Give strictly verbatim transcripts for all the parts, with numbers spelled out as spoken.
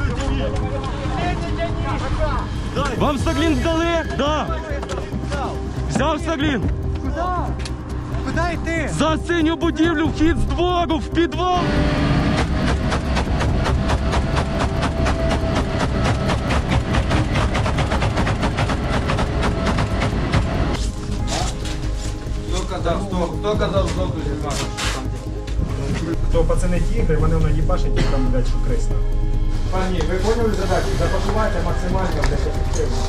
Вам Стаглін дали? Да. Взяв Стаглін. Куди? Куди йти? За синю будівлю, вхід з двору, в підвал. Хто казав, хто казав, що тут зірвати? То пацани тігри, вони воно їбашать, і там, блядь, що крисно. Пані, ви поняли задачу? Запакувати максимально, блядь, ефективно.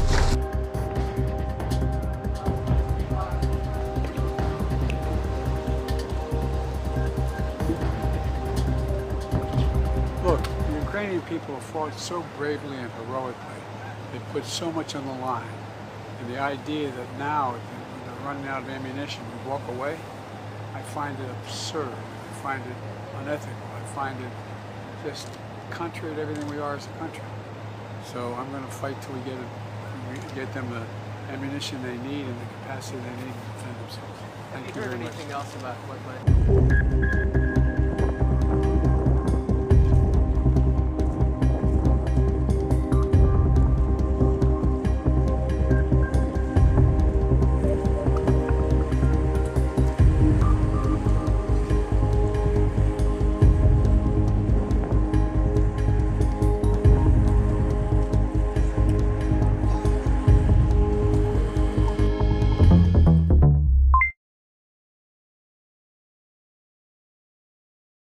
Look, the Ukrainian people have fought so bravely and heroically. They put so much on the line. And the idea that now, when they're running out of ammunition, we walk away, I find it absurd. I find it unethical. I find it just contrary to everything we are as a country. So I'm going to fight till we get it, we get them the ammunition they need and the capacity they need to defend themselves. Thank you very much. Have you heard anything else about what might...